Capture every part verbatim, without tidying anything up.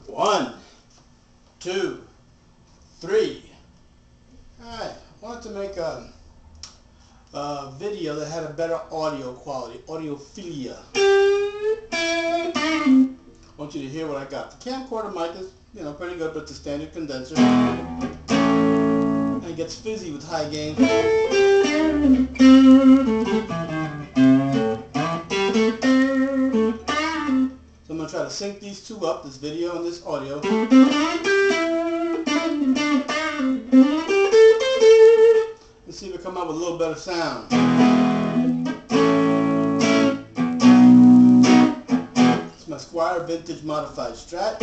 One, two, three. Alright, I wanted to make a, a video that had a better audio quality, audiophilia. I want you to hear what I got. The camcorder mic is, you know, pretty good, but it's a standard condenser. And it gets fizzy with high gain. So I'm going to try to sync these two up, this video and this audio. And see if we come up with a little better sound. It's my Squier Vintage Modified Strat.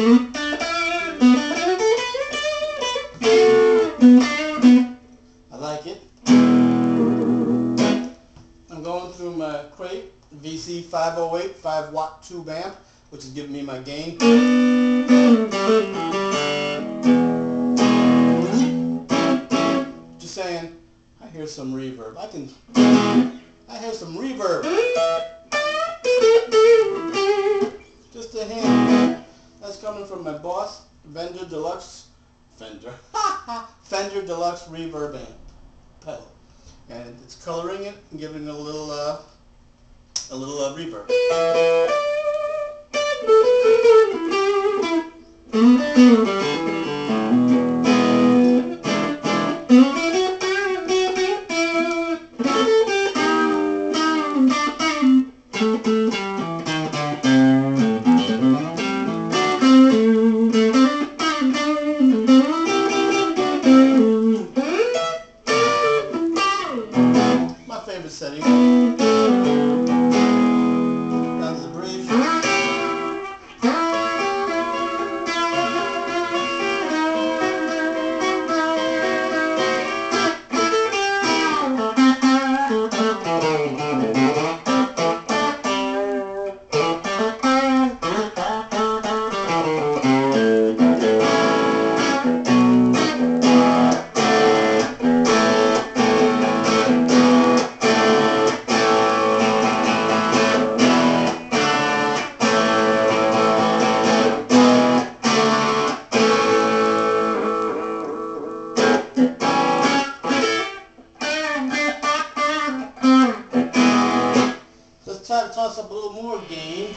I like it. I'm going through my Crate V C five oh eight five watt tube amp, which is giving me my gain. Just saying, I hear some reverb. I can, I hear some reverb. Just a hint. That's coming from my Boss Fender Deluxe, Fender, Fender Deluxe Reverb amp pedal, and it's coloring it and giving it a little, uh, a little uh, reverb. My favorite setting. Down to the bridge. Let's try to toss up a little more gain.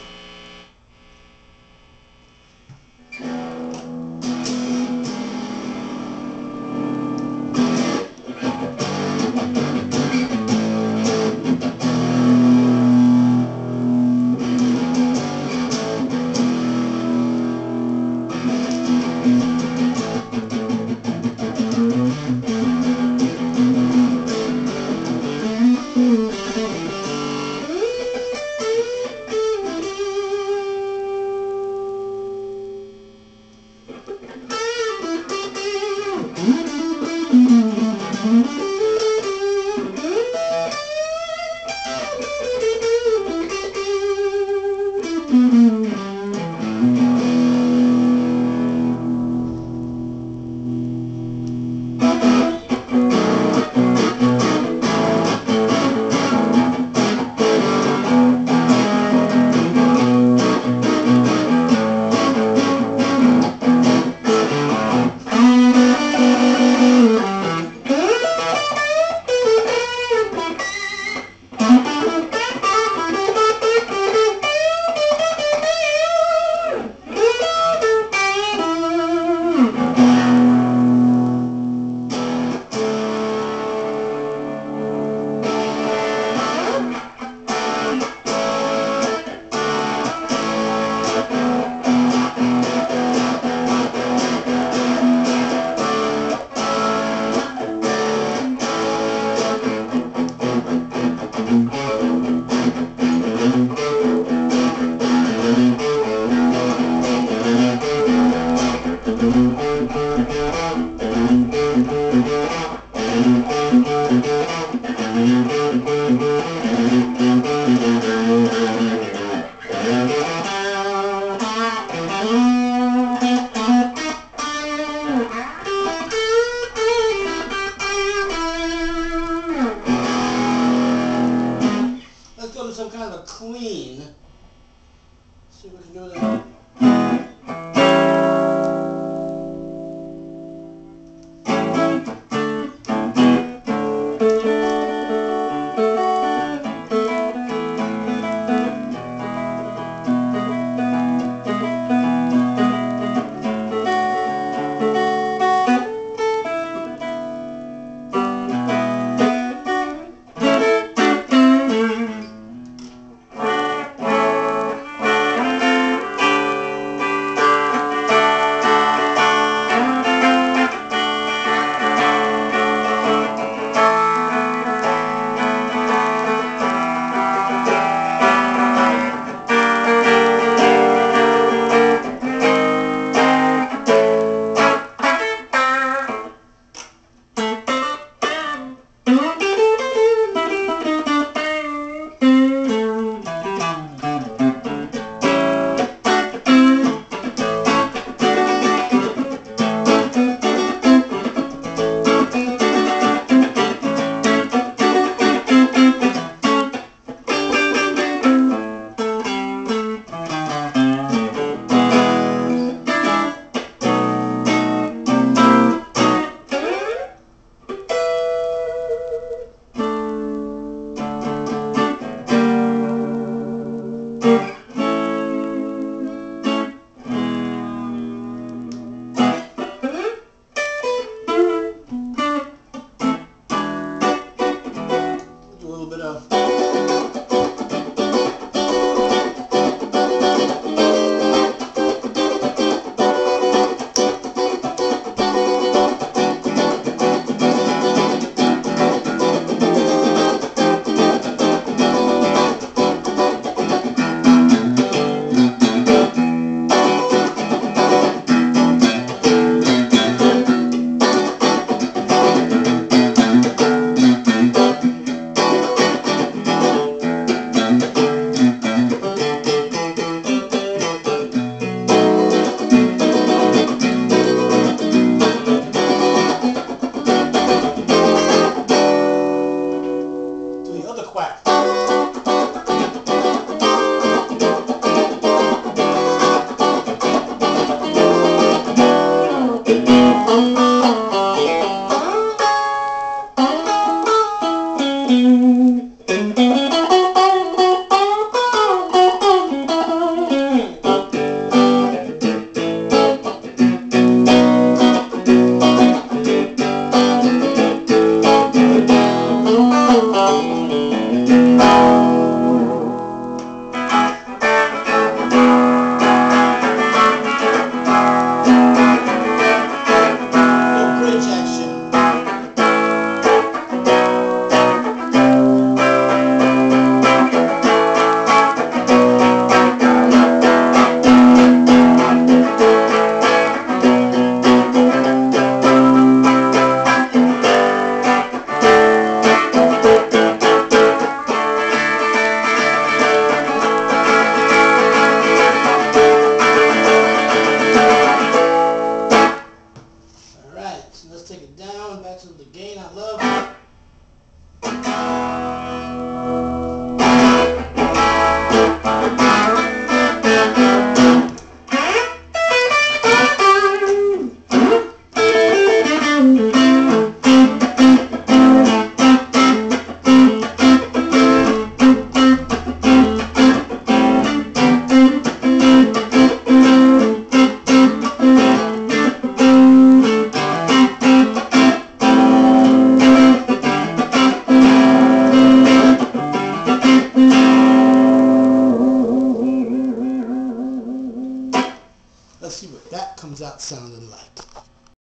clean. See if we can do that. Let's see what that comes out sounding like.